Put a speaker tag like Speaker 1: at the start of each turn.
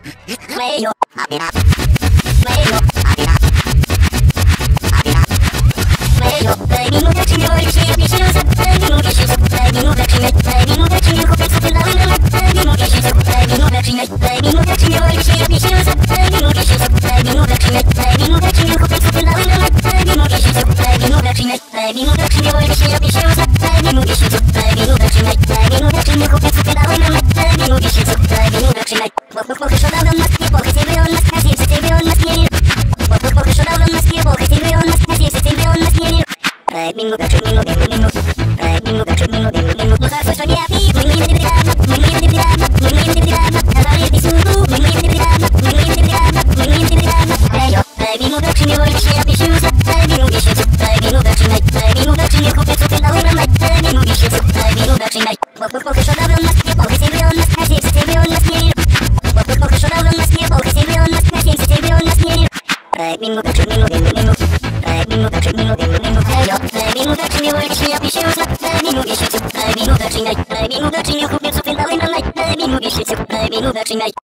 Speaker 1: 没有阿比拉，没有阿比拉，阿比拉，没有在你们的情有一些必须要在你们必须在你们的情在你们的情后被刺到了在你们必须在你们的情在你们的情有一些必须要在你们必须在你们的情在你们的情后被刺到了在你们必须在你们的情在你们的情有一些必须要在你们必须在你们的情在你们的情后被刺到了在你们必须在你们的情我说到了吗？我可以不用吗？还是不用吗？我说到了吗？我可以不用吗？还是不用吗？在民路的民路在民路的民路我在说你啊屁，我你的的干嘛？我你的的干嘛？我你的的干嘛？他把你的速度，我你的的干嘛？我你的的干嘛？我你的的干嘛？没有在民路的情有一些必须在民路必须在民路的情在民路的情后被刺到了在民路必须在民路的情我可说到了吗？我可以不用吗？还是不用吗？我可说到了吗？我可以不用吗？还是不用吗？在民路的民路在民路的民路还有在民路的情有一些必须在民路必须在民路的情在民路的情后被刺到了在民路必须在民路的情